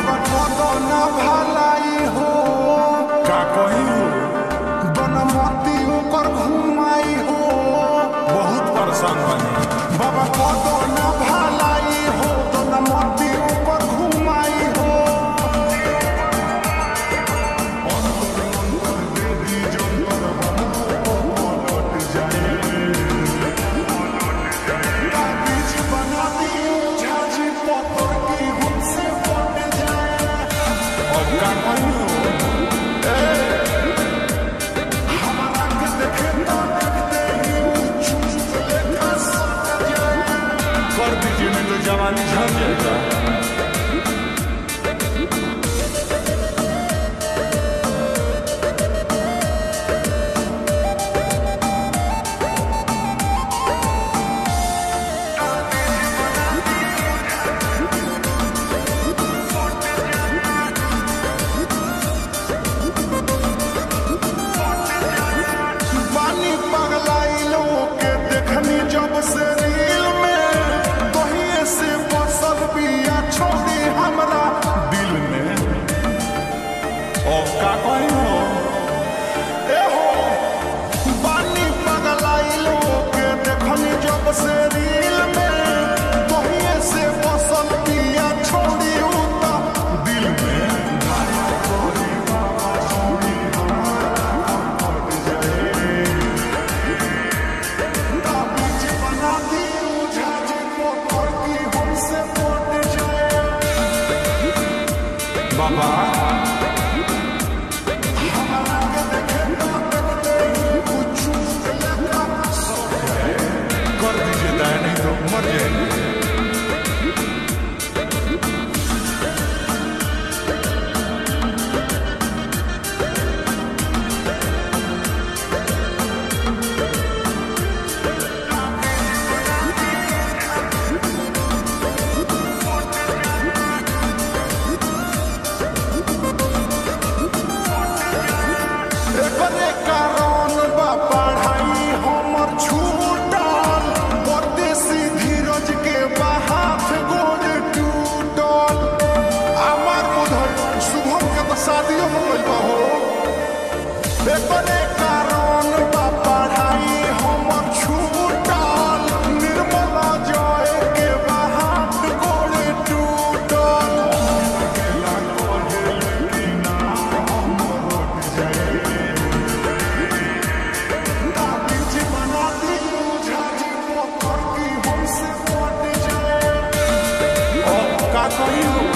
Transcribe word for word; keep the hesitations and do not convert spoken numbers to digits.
बाबा को ना भलाई हो का कही हो बनमती ओकर घुमाई हो बहुत परेशान बनी बाबा को ना भलाई हो बनमती ओकर घुमाई हो बीच बना दी झाजी पत्थर की हमसे पट जाए और का कही हो हमारा के देखे तो देखते ही वो चुस्त लेखा सट जाए कर दीजिए नहीं तो जवानी झड़ जाएगा। पानी पगलाइलो के देखनी जब से रील में कहिए से बसल बिया छोड़ी हमरा दिल में और का कही हो ए हो पानी पगलाइलो के देखनी जब से रील में कहिए से बसल बिया छोड़ी उता दिल में बीच बना दी झाजी पत्थर की हमसे पट जाए बाबा हमारा के देखे तो देखते ही वो चुस्त लेखा सट जाए कर दीजिए दया नहीं तो मर जाएंगे। एकरे कारण बा पढ़ाई हमर छूटल परदेसी धीरज के बा हाथ गोड़ टूटल हमार बुधन शुभम के तो शादियों हो गइल बा हो एकरे कारण बा पढ़ाई हमर छूटल निर्मला जय के बा हाथ गोड़ टूटल बीच बना दी झाजी पत्थर की हमसे पट जाए और का कही हो